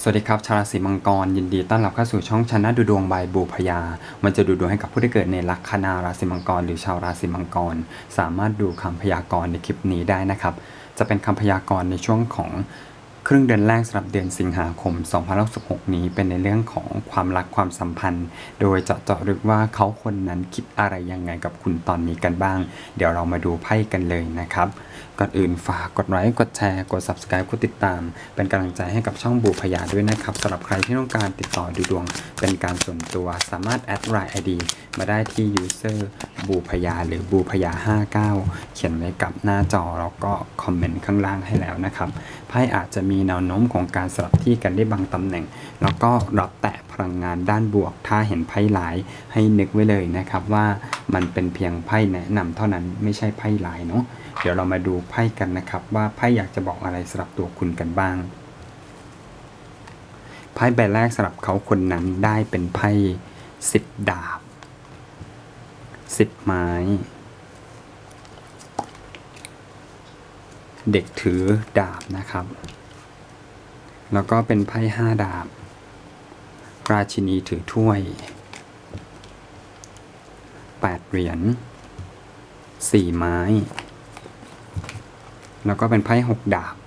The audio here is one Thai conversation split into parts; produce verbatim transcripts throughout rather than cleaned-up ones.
สวัสดีครับชาวราศีมังกรยินดีต้อนรับเข้าสู่ช่องชนะดูดวงบายบูพยามันจะดูดวงให้กับผู้ที่เกิดในลัคนาราศีมังกรหรือชาวราศีมังกรสามารถดูคำพยากรณ์ในคลิปนี้ได้นะครับจะเป็นคำพยากรณ์ในช่วงของครึ่งเดือนแรกสำหรับเดือนสิงหาคมสองพันห้าร้อยสิบหกนี้เป็นในเรื่องของความรักความสัมพันธ์โดยเจาะเจาะลึกว่าเขาคนนั้นคิดอะไรยังไงกับคุณตอนนี้กันบ้างเดี๋ยวเรามาดูไพ่กันเลยนะครับก่อนอื่นฝากกดไลค์กดแชร์กด ซับสไครบ์ กดติดตามเป็นกำลังใจให้กับช่องบูพยาด้วยนะครับสำหรับใครที่ต้องการติดต่อดูดวงเป็นการส่วนตัวสามารถแอดไลน์ ไอ ดี มาได้ที่ user บูพยาหรือบูพยาห้าเก้าเขียนไว้กับหน้าจอแล้วก็คอมเมนต์ข้างล่างให้แล้วนะครับไพ่อาจจะมีแนวโน้มของการสลับที่กันได้บางตำแหน่งแล้วก็รับแตะพลังงานด้านบวกถ้าเห็นไพ่หลายให้นึกไว้เลยนะครับว่ามันเป็นเพียงไพ่แนะนำเท่านั้นไม่ใช่ไพ่หลายเนาะเดี๋ยวเรามาดูไพ่กันนะครับว่าไพ่อยากจะบอกอะไรสำหรับตัวคุณกันบ้างไพ่ใบแรกสำหรับเขาคนนั้นได้เป็นไพ่สิบดาบสิบไม้เด็กถือดาบนะครับแล้วก็เป็นไพ่ห้าดาบราชินีถือถ้วยแปดเหรียญสี่ไม้แล้วก็เป็นไพ่หกดาบ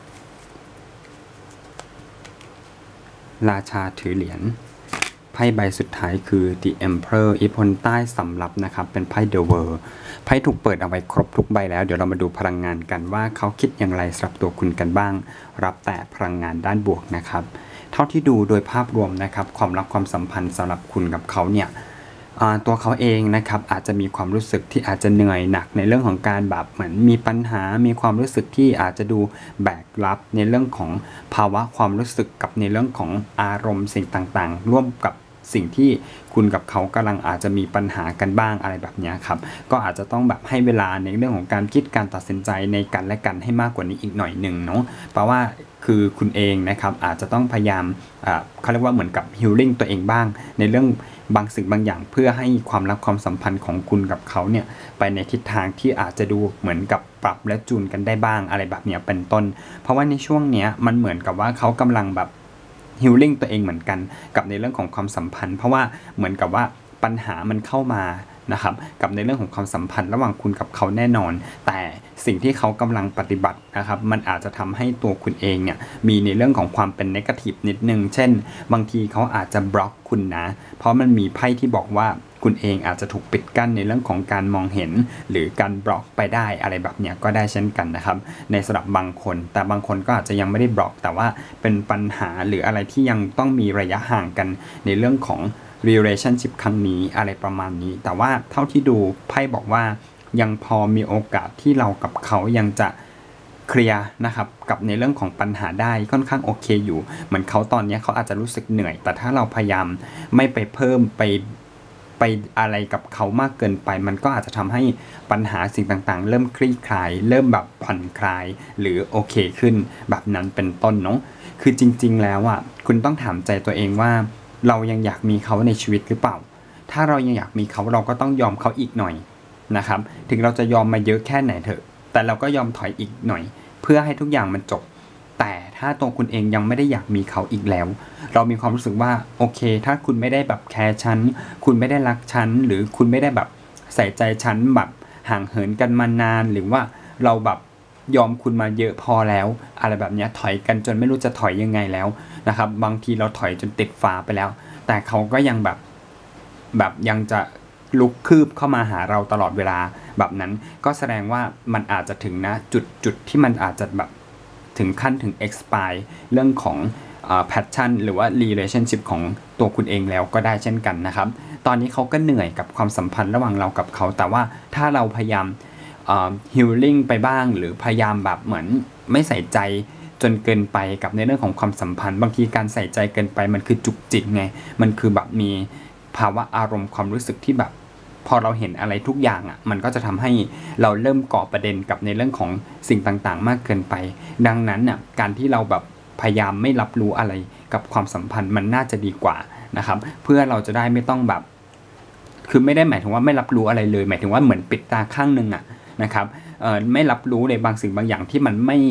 ราชาถือเหรียญไพ่ใบสุดท้ายคือ The Emperor อิทธิพลใต้สำรับนะครับเป็นไพ่ The World ไพ่ถูกเปิดเอาไว้ครบทุกใบแล้วเดี๋ยวเรามาดูพลังงานกันว่าเขาคิดอย่างไรสำหรับตัวคุณกันบ้างรับแต่พลังงานด้านบวกนะครับเท่าที่ดูโดยภาพรวมนะครับความรักความสัมพันธ์สำหรับคุณกับเขาเนี่ยตัวเขาเองนะครับอาจจะมีความรู้สึกที่อาจจะเหนื่อยหนักในเรื่องของการแบบเหมือนมีปัญหามีความรู้สึกที่อาจจะดูแบกรับในเรื่องของภาวะความรู้สึกกับในเรื่องของอารมณ์สิ่งต่างๆร่วมกับสิ่งที่คุณกับเขากำลังอาจจะมีปัญหากันบ้างอะไรแบบนี้ครับก็อาจจะต้องแบบให้เวลาในเรื่องของการคิดการตัดสินใจในกันและกันให้มากกว่านี้อีกหน่อยหนึ่งเนาะเพราะว่าคือคุณเองนะครับอาจจะต้องพยายามเขาเรียกว่าเหมือนกับฮีลลิ่งตัวเองบ้างในเรื่องบางสิ่งบางอย่างเพื่อให้ความรักความสัมพันธ์ของคุณกับเขาเนี่ยไปในทิศทางที่อาจจะดูเหมือนกับปรับและจูนกันได้บ้างอะไรแบบนี้เป็นต้นเพราะว่าในช่วงนี้มันเหมือนกับว่าเขากำลังแบบฮีลลิ่งตัวเองเหมือนกันกับในเรื่องของความสัมพันธ์เพราะว่าเหมือนกับว่าปัญหามันเข้ามานะครับกับในเรื่องของความสัมพันธ์ระหว่างคุณกับเขาแน่นอนแต่สิ่งที่เขากำลังปฏิบัตินะครับมันอาจจะทำให้ตัวคุณเองเนี่ยมีในเรื่องของความเป็นเนกาทีฟนิดนึงเช่นบางทีเขาอาจจะบล็อกคุณนะเพราะมันมีไพ่ที่บอกว่าคุณเองอาจจะถูกปิดกั้นในเรื่องของการมองเห็นหรือการบล็อกไปได้อะไรแบบนี้ก็ได้เช่นกันนะครับในสำหรับบางคนแต่บางคนก็อาจจะยังไม่ได้บล็อกแต่ว่าเป็นปัญหาหรืออะไรที่ยังต้องมีระยะห่างกันในเรื่องของrelationship ครั้งนี้อะไรประมาณนี้แต่ว่าเท่าที่ดูไพ่บอกว่ายังพอมีโอกาสที่เรากับเขายังจะเคลียร์นะครับกับในเรื่องของปัญหาได้ค่อนข้างโอเคอยู่เหมือนเขาตอนนี้เขาอาจจะรู้สึกเหนื่อยแต่ถ้าเราพยายามไม่ไปเพิ่มไปไปอะไรกับเขามากเกินไปมันก็อาจจะทำให้ปัญหาสิ่งต่างๆเริ่มคลี่คลายเริ่มแบบผ่อนคลายหรือโอเคขึ้นแบบนั้นเป็นต้นเนาะคือจริงๆแล้วอ่ะคุณต้องถามใจตัวเองว่าเรายังอยากมีเขาในชีวิตหรือเปล่าถ้าเรายังอยากมีเขาเราก็ต้องยอมเขาอีกหน่อยนะครับถึงเราจะยอมมาเยอะแค่ไหนเถอะแต่เราก็ยอมถอยอีกหน่อยเพื่อให้ทุกอย่างมันจบแต่ถ้าตัวคุณเองยังไม่ได้อยากมีเขาอีกแล้วเรามีความรู้สึกว่าโอเคถ้าคุณไม่ได้แบบแคร์ฉันคุณไม่ได้รักฉันหรือคุณไม่ได้แบบใส่ใจฉันแบบห่างเหินกันมานานหรือว่าเราแบบยอมคุณมาเยอะพอแล้วอะไรแบบนี้ถอยกันจนไม่รู้จะถอยยังไงแล้วนะครับบางทีเราถอยจนติดฟ้าไปแล้วแต่เขาก็ยังแบบแบบยังจะลุกคืบเข้ามาหาเราตลอดเวลาแบบนั้นก็แสดงว่ามันอาจจะถึงนะจุดจุดที่มันอาจจะแบบถึงขั้นถึง expire เรื่องของอ่า passion หรือว่า relationship ของตัวคุณเองแล้วก็ได้เช่นกันนะครับตอนนี้เขาก็เหนื่อยกับความสัมพันธ์ระหว่างเรากับเขาแต่ว่าถ้าเราพยายามฮีลลิ่งไปบ้างหรือพยายามแบบเหมือนไม่ใส่ใจจนเกินไปกับในเรื่องของความสัมพันธ์บางทีการใส่ใจเกินไปมันคือจุกจิกไงมันคือแบบมีภาวะอารมณ์ความรู้สึกที่แบบพอเราเห็นอะไรทุกอย่างอ่ะมันก็จะทำให้เราเริ่มก่อประเด็นกับในเรื่องของสิ่งต่างๆมากเกินไปดังนั้นน่ะการที่เราแบบพยายามไม่รับรู้อะไรกับความสัมพันธ์มันน่าจะดีกว่านะครับเพื่อเราจะได้ไม่ต้องแบบคือไม่ได้หมายถึงว่าไม่รับรู้อะไรเลยหมายถึงว่าเหมือนปิดตาข้างนึงอ่ะนะครับเอ่อไม่รับรู้ในบางสิ่งบางอย่างที่มันไม่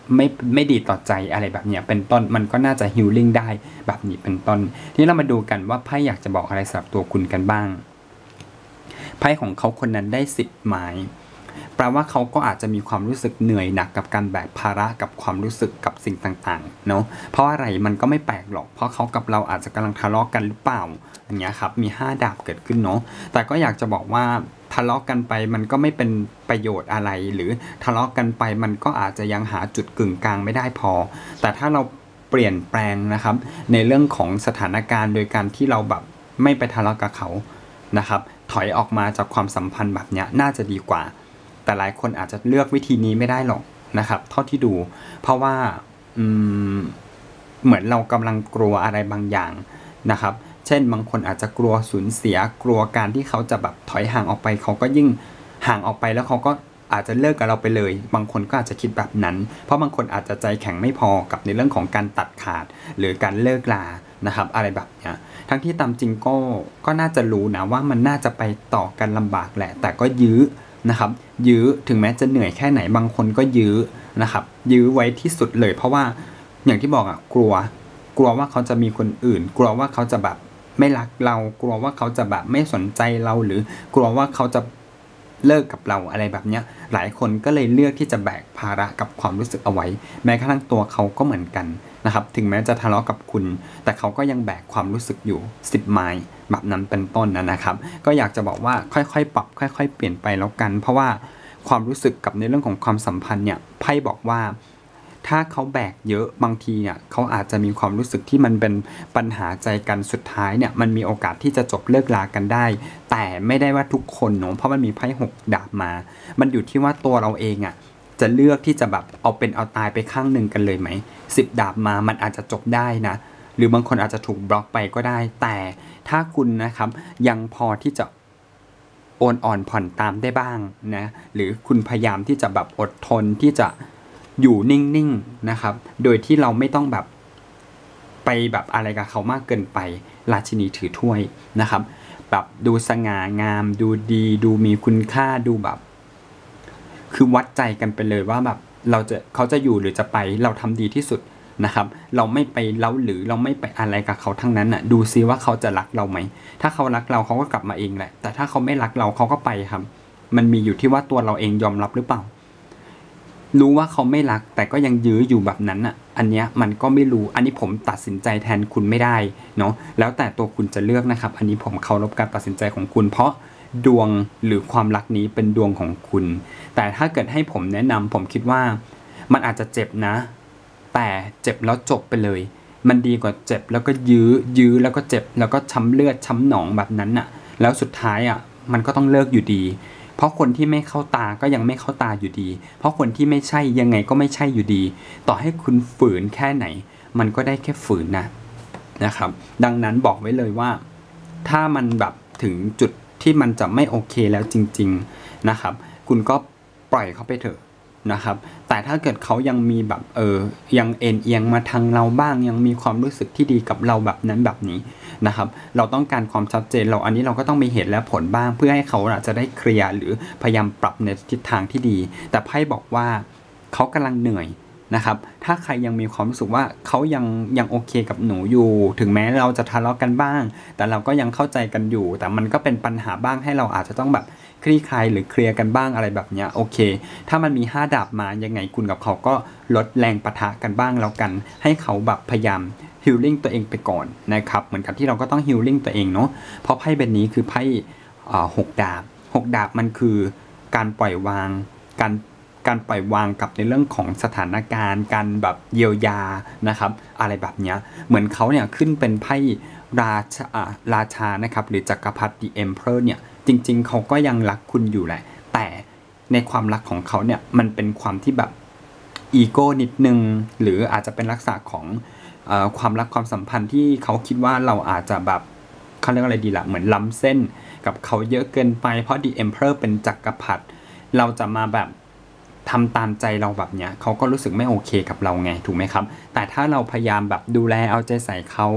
ไม่ไม่ดีต่อใจอะไรแบบนี้เป็นต้นมันก็น่าจะฮีลลิ่งได้แบบนี้เป็นต้นทีนี้เรามาดูกันว่าไพ่อยากจะบอกอะไรสำหรับตัวคุณกันบ้างไพ่ของเขาคนนั้นได้สิบไม้แปลว่าเขาก็อาจจะมีความรู้สึกเหนื่อยหนักกับการแบกภาระกับความรู้สึกกับสิ่งต่างๆเนาะเพราะอะไรมันก็ไม่แปลกหรอกเพราะเขากับเราอาจจะกำลังทะเลาะกันหรือเปล่าอย่างเงี้ยครับมีห้าดาบเกิดขึ้นเนาะแต่ก็อยากจะบอกว่าทะเลาะกันไปมันก็ไม่เป็นประโยชน์อะไรหรือทะเลาะกันไปมันก็อาจจะยังหาจุดกึ่งกลางไม่ได้พอแต่ถ้าเราเปลี่ยนแปลงนะครับในเรื่องของสถานการณ์โดยการที่เราแบบไม่ไปทะเลาะกับเขานะครับถอยออกมาจากความสัมพันธ์แบบนี้น่าจะดีกว่าแต่หลายคนอาจจะเลือกวิธีนี้ไม่ได้หรอกนะครับเท่าที่ดูเพราะว่าอืมเหมือนเรากำลังกลัวอะไรบางอย่างนะครับเช่นบางคนอาจจะกลัวสูญเสียกลัวการที่เขาจะแบบถอยห่างออกไปเขาก็ยิ่งห่างออกไปแล้วเขาก็อาจจะเลิกกับเราไปเลยบางคนก็อาจจะคิดแบบนั้นเพราะบางคนอาจจะใจแข็งไม่พอกับในเรื่องของการตัดขาดหรือการเลิกลานะครับอะไรแบบนี้ทั้งที่ตามจริงก็ก็น่าจะรู้นะว่ามันน่าจะไปต่อกันลำบากแหละแต่ก็ยื้อนะครับยื้อถึงแม้จะเหนื่อยแค่ไหนบางคนก็ยื้อนะครับยื้อไว้ที่สุดเลยเพราะว่าอย่างที่บอกอ่ะกลัวกลัวว่าเขาจะมีคนอื่นกลัวว่าเขาจะแบบไม่รักเรากลัวว่าเขาจะแบบไม่สนใจเราหรือกลัวว่าเขาจะเลิกกับเราอะไรแบบนี้หลายคนก็เลยเลือกที่จะแบกภาระกับความรู้สึกเอาไว้แม้กระทั่งตัวเขาก็เหมือนกันนะครับถึงแม้จะทะเลาะกับคุณแต่เขาก็ยังแบกความรู้สึกอยู่สิบไม้แบบนั้นเป็นต้นนะครับก็อยากจะบอกว่าค่อยๆปรับค่อยๆเปลี่ยนไปแล้วกันเพราะว่าความรู้สึกกับในเรื่องของความสัมพันธ์เนี่ยไพ่บอกว่าถ้าเขาแบกเยอะบางทีเนี่ยเขาอาจจะมีความรู้สึกที่มันเป็นปัญหาใจกันสุดท้ายเนี่ยมันมีโอกาสที่จะจบเลิกลากันได้แต่ไม่ได้ว่าทุกคนเนาะเพราะมันมีไพ่หกดาบมามันอยู่ที่ว่าตัวเราเองอ่ะจะเลือกที่จะแบบเอาเป็นเอาตายไปข้างหนึ่งกันเลยไหมสิบดาบมามันอาจจะจบได้นะหรือบางคนอาจจะถูกบล็อกไปก็ได้แต่ถ้าคุณนะครับยังพอที่จะโอนอ่อนผ่อนตามได้บ้างนะหรือคุณพยายามที่จะแบบอดทนที่จะอยู่นิ่งๆนะครับโดยที่เราไม่ต้องแบบไปแบบอะไรกับเขามากเกินไปราชินีถือถ้วยนะครับแบบดูสง่างามดูดีดูมีคุณค่าดูแบบคือวัดใจกันไปเลยว่าแบบเราจะเขาจะอยู่หรือจะไปเราทำดีที่สุดนะครับเราไม่ไปเล้าหรือเราไม่ไปอะไรกับเขาทั้งนั้นน่ะดูซิว่าเขาจะรักเราไหมถ้าเขารักเราเขาก็กลับมาเองแหละแต่ถ้าเขาไม่รักเราเขาก็ไปครับมันมีอยู่ที่ว่าตัวเราเองยอมรับหรือเปล่ารู้ว่าเขาไม่รักแต่ก็ยังยื้ออยู่แบบนั้นอ่ะอันเนี้ยมันก็ไม่รู้อันนี้ผมตัดสินใจแทนคุณไม่ได้เนาะแล้วแต่ตัวคุณจะเลือกนะครับอันนี้ผมเคารพการตัดสินใจของคุณเพราะดวงหรือความรักนี้เป็นดวงของคุณแต่ถ้าเกิดให้ผมแนะนำผมคิดว่ามันอาจจะเจ็บนะแต่เจ็บแล้วจบไปเลยมันดีกว่าเจ็บแล้วก็ยื้อยื้อแล้วก็เจ็บแล้วก็ช้ำเลือดช้ำหนองแบบนั้นน่ะแล้วสุดท้ายอ่ะมันก็ต้องเลิกอยู่ดีเพราะคนที่ไม่เข้าตาก็ยังไม่เข้าตาอยู่ดีเพราะคนที่ไม่ใช่ยังไงก็ไม่ใช่อยู่ดีต่อให้คุณฝืนแค่ไหนมันก็ได้แค่ฝืนนะนะครับดังนั้นบอกไว้เลยว่าถ้ามันแบบถึงจุดที่มันจะไม่โอเคแล้วจริงๆนะครับคุณก็ปล่อยเขาไปเถอะนะครับแต่ถ้าเกิดเขายังมีแบบเออยังเอ็นเอียงมาทางเราบ้างยังมีความรู้สึกที่ดีกับเราแบบนั้นแบบนี้นะครับเราต้องการความชัดเจนเราอันนี้เราก็ต้องมีเหตุและผลบ้างเพื่อให้เขาจะได้เคลียร์หรือพยายามปรับในทิศทางที่ดีแต่ไพ่บอกว่าเขากำลังเหนื่อยนะครับถ้าใครยังมีความรู้สึกว่าเขายังยังโอเคกับหนูอยู่ถึงแม้เราจะทะเลาะกันบ้างแต่เราก็ยังเข้าใจกันอยู่แต่มันก็เป็นปัญหาบ้างให้เราอาจจะต้องแบบคลี่คลายหรือเคลียร์กันบ้างอะไรแบบนี้โอเคถ้ามันมีห้าดาบมายังไงคุณกับเขาก็ลดแรงปะทะกันบ้างแล้วกันให้เขาแบบพยายามฮีลลิ่งตัวเองไปก่อนนะครับเหมือนกับที่เราก็ต้องฮีลลิ่งตัวเองเนาะเพราะไพ่ใบนี้คือไพ่หกดาบหกดาบมันคือการปล่อยวางการการปล่อยวางกับในเรื่องของสถานการณ์การแบบเยียวยานะครับอะไรแบบนี้เหมือนเขาเนี่ยขึ้นเป็นไพ่ราชาราชานะครับหรือจักรพรรดิ The Emperor เนี่ยจริงๆเขาก็ยังรักคุณอยู่แหละแต่ในความรักของเขาเนี่ยมันเป็นความที่แบบอีโก้นิดนึงหรืออาจจะเป็นลักษณะของเอ่อความรักความสัมพันธ์ที่เขาคิดว่าเราอาจจะแบบเขาเรียกอะไรดีล่ะเหมือนล้ำเส้นกับเขาเยอะเกินไปเพราะ The Emperor เป็นจักรพรรดิเราจะมาแบบทำตามใจเราแบบเนี้ยเขาก็รู้สึกไม่โอเคกับเราไงถูกไหมครับแต่ถ้าเราพยายามแบบดูแลเอาใจใส่เขา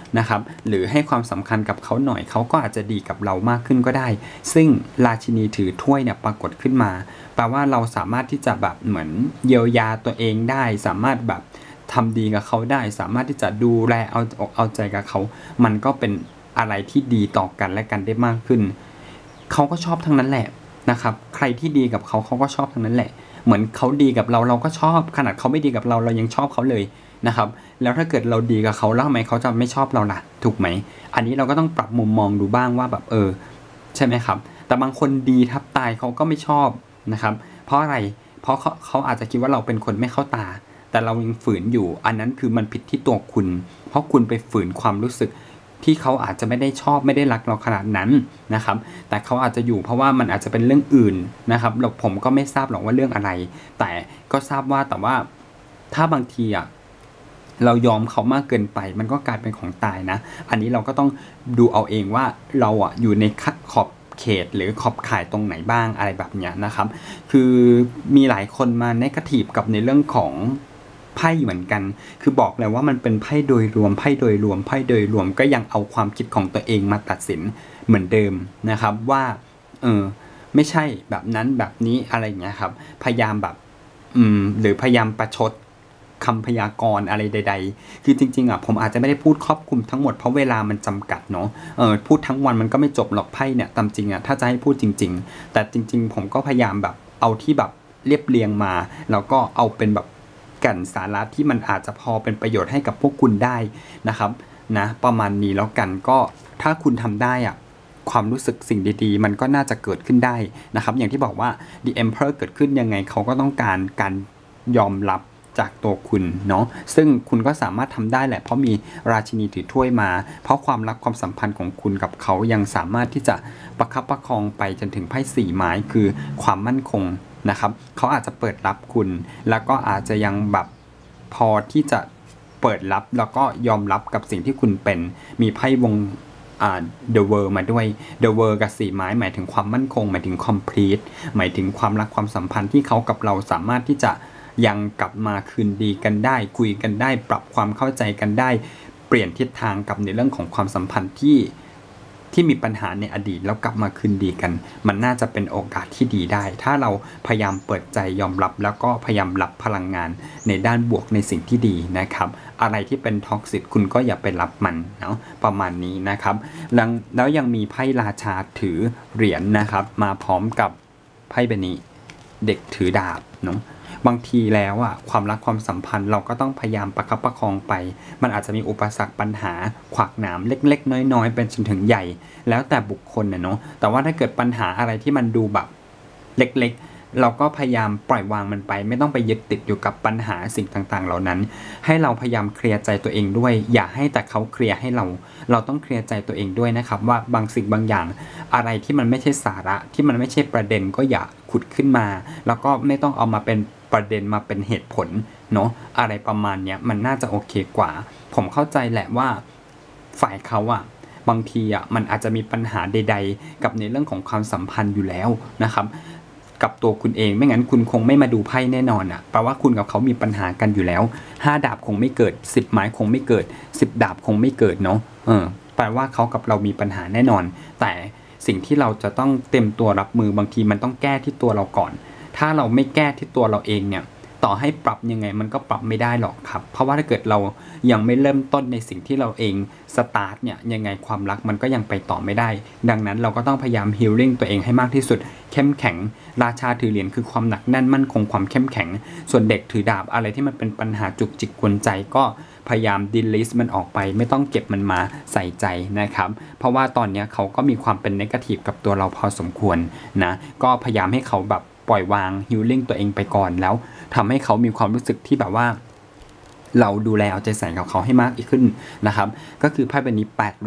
นะครับหรือให้ความสำคัญกับเขาหน่อยเขาก็อาจจะดีกับเรามากขึ้นก็ได้ซึ่งราชินีถือถ้วยเนี่ยปรากฏขึ้นมาแปลว่าเราสามารถที่จะแบบเหมือนเยียวยาตัวเองได้สามารถแบบทำดีกับเขาได้สามารถที่จะดูแลเอาอกเอาใจกับเขามันก็เป็นอะไรที่ดีต่อกันและกันได้มากขึ้นเขาก็ชอบทั้งนั้นแหละนะครับใครที่ดีกับเขาเขาก็ชอบทั้งนั้นแหละเหมือนเขาดีกับเราเราก็ชอบขนาดเขาไม่ดีกับเราเรายังชอบเขาเลยนะครับแล้วถ้าเกิดเราดีกับเขาแล้วทำไมเขาจะไม่ชอบเราล่ะถูกไหมอันนี้เราก็ต้องปรับมุมมองดูบ้างว่าแบบเออใช่ไหมครับแต่บางคนดีทับตายเขาก็ไม่ชอบนะครับเพราะอะไรเพราะเขาเขาอาจจะคิดว่าเราเป็นคนไม่เข้าตาแต่เรายังฝืนอยู่อันนั้นคือมันผิดที่ตัวคุณเพราะคุณไปฝืนความรู้สึกที่เขาอาจจะไม่ได้ชอบไม่ได้รักเราขนาดนั้นนะครับแต่เขาอาจจะอยู่เพราะว่ามันอาจจะเป็นเรื่องอื่นนะครับเราผมก็ไม่ทราบหรอกว่าเรื่องอะไรแต่ก็ทราบว่าแต่ว่าถ้าบางทีอ่ะเรายอมเขามากเกินไปมันก็กลายเป็นของตายนะอันนี้เราก็ต้องดูเอาเองว่าเราอ่ะอยู่ในขอบเขตหรือขอบข่ายตรงไหนบ้างอะไรแบบนี้นะครับคือมีหลายคนมาเนกาทีฟกับในเรื่องของไพ่เหมือนกันคือบอกเลยว่ามันเป็นไพ่โดยรวมไพ่โดยรวมไพ่โดยรวมก็ยังเอาความคิดของตัวเองมาตัดสินเหมือนเดิมนะครับว่าเออไม่ใช่แบบนั้นแบบนี้อะไรอย่างเงี้ยครับพยายามแบบอืมหรือพยายามประชดคำพยากรณ์อะไรใดๆคือจริงๆอ่ะผมอาจจะไม่ได้พูดครอบคลุมทั้งหมดเพราะเวลามันจำกัดเนาะเออพูดทั้งวันมันก็ไม่จบหรอกไพ่เนี่ยตามจริงอ่ะถ้าจะให้พูดจริงๆแต่จริงๆผมก็พยายามแบบเอาที่แบบเรียบเรียงมาแล้วก็เอาเป็นแบบกันสาระที่มันอาจจะพอเป็นประโยชน์ให้กับพวกคุณได้นะครับนะประมาณนี้แล้วกันก็ถ้าคุณทำได้อ่ะความรู้สึกสิ่งดีๆมันก็น่าจะเกิดขึ้นได้นะครับอย่างที่บอกว่า The Emperor เกิดขึ้นยังไงเขาก็ต้องการการยอมรับจากตัวคุณเนาะซึ่งคุณก็สามารถทำได้แหละเพราะมีราชินีถือถ้วยมาเพราะความรักความสัมพันธ์ของคุณกับเขายังสามารถที่จะประคับประคองไปจนถึงไพ่สี่ไม้คือความมั่นคงนะครับเขาอาจจะเปิดรับคุณแล้วก็อาจจะยังแบบพอที่จะเปิดรับแล้วก็ยอมรับกับสิ่งที่คุณเป็นมีไพ่วงอ่า The World มาด้วย The World กับสี่ไม้หมายถึงความมั่นคงหมายถึง complete หมายถึงความรักความสัมพันธ์ที่เขากับเราสามารถที่จะยังกลับมาคืนดีกันได้คุยกันได้ปรับความเข้าใจกันได้เปลี่ยนทิศทางกับในเรื่องของความสัมพันธ์ที่ที่มีปัญหาในอดีตแล้วกลับมาคืนดีกันมันน่าจะเป็นโอกาสที่ดีได้ถ้าเราพยายามเปิดใจยอมรับแล้วก็พยายามรับพลังงานในด้านบวกในสิ่งที่ดีนะครับอะไรที่เป็นท็อกซิกคุณก็อย่าไปรับมันเนาะประมาณนี้นะครับแล้วแล้วยังมีไพ่ราชาถือเหรียญ นะครับมาพร้อมกับไพ่ใบนี้เด็กถือดาบเนาะบางทีแล้วอ่ะความรักความสัมพันธ์เราก็ต้องพยายามประคับประคองไปมันอาจจะมีอุปสรรคปัญหาขวากหนามเล็กๆน้อยๆเป็นจนถึงใหญ่แล้วแต่บุคคลนะเนาะแต่ว่าถ้าเกิดปัญหาอะไรที่มันดูแบบเล็กๆเราก็พยายามปล่อยวางมันไปไม่ต้องไปยึดติดอยู่กับปัญหาสิ่งต่างๆเหล่านั้นให้เราพยายามเคลียร์ใจตัวเองด้วยอย่าให้แต่เขาเคลียร์ให้เราเราต้องเคลียร์ใจตัวเองด้วยนะครับว่าบางสิ่งบางอย่างอะไรที่มันไม่ใช่สาระที่มันไม่ใช่ประเด็นก็อย่าขุดขึ้นมาแล้วก็ไม่ต้องเอามาเป็นประเด็นมาเป็นเหตุผลเนาะอะไรประมาณเนี้ยมันน่าจะโอเคกว่าผมเข้าใจแหละว่าฝ่ายเขาอะบางทีอะมันอาจจะมีปัญหาใดๆกับในเรื่องของความสัมพันธ์อยู่แล้วนะครับกับตัวคุณเองไม่งั้นคุณคงไม่มาดูไพ่แน่นอนอะแปลว่าคุณกับเขามีปัญหากันอยู่แล้วห้าดาบคงไม่เกิดสิบไม้คงไม่เกิดสิบดาบคงไม่เกิดเนาะเออแปลว่าเขากับเรามีปัญหาแน่นอนแต่สิ่งที่เราจะต้องเต็มตัวรับมือบางทีมันต้องแก้ที่ตัวเราก่อนถ้าเราไม่แก้ที่ตัวเราเองเนี่ยต่อให้ปรับยังไงมันก็ปรับไม่ได้หรอกครับเพราะว่าถ้าเกิดเรายังไม่เริ่มต้นในสิ่งที่เราเองสตาร์ทเนี่ยยังไงความรักมันก็ยังไปต่อไม่ได้ดังนั้นเราก็ต้องพยายามฮีลลิ่งตัวเองให้มากที่สุดเข้มแข็งราชาถือเหรียญคือความหนักแน่นมั่นคงความเข้มแข็งส่วนเด็กถือดาบอะไรที่มันเป็นปัญหาจุกจิกกวนใจก็พยายามดิลิสมันออกไปไม่ต้องเก็บมันมาใส่ใจนะครับเพราะว่าตอนนี้เขาก็มีความเป็นเนกาทีฟกับตัวเราพอสมควรนะก็พยายามให้เขาแบบปล่อยวางฮีลลิ่งตัวเองไปก่อนแล้วทำให้เขามีความรู้สึกที่แบบว่าเราดูแลเอาใจใส่กับเขาให้มากขึ้นนะครับก็คือไพ่ใบนี้แปดเหรียญ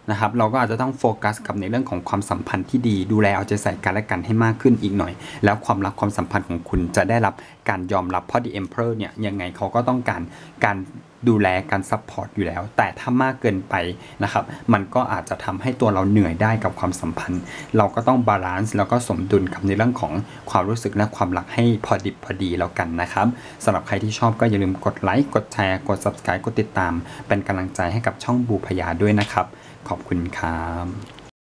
นะครับเราก็อาจจะต้องโฟกัสกับในเรื่องของความสัมพันธ์ที่ดีดูแลเอาใจใส่กันและกันให้มากขึ้นอีกหน่อยแล้วความรักความสัมพันธ์ของคุณจะได้รับการยอมรับเพราะ The Emperor เนี่ยยังไงเขาก็ต้องการการดูแลการซัพพอร์ตอยู่แล้วแต่ถ้ามากเกินไปนะครับมันก็อาจจะทำให้ตัวเราเหนื่อยได้กับความสัมพันธ์เราก็ต้องบาลานซ์แล้วก็สมดุลกับในเรื่องของความรู้สึกและความรักให้พอดิบพอดีแล้วกันนะครับสำหรับใครที่ชอบก็อย่าลืมกดไลค์กดแชร์กด ซับสไครบ์ กดติดตามเป็นกำลังใจให้กับช่องบูพยาด้วยนะครับขอบคุณครับ